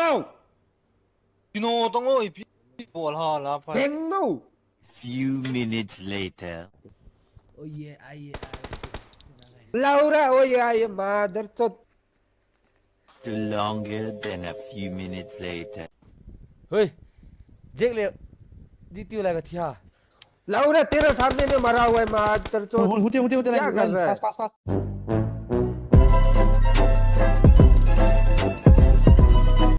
Bengnou. You know, don't know if people are Bengnou. Few minutes later. Oh yeah, Laura, oh yeah, mother chod. Longer than a few minutes later. Hey, Jake le, DTU लगा था. Laura, तेरे सामने में मरा हुआ है mother chod. होते क्या कर रहा है? पास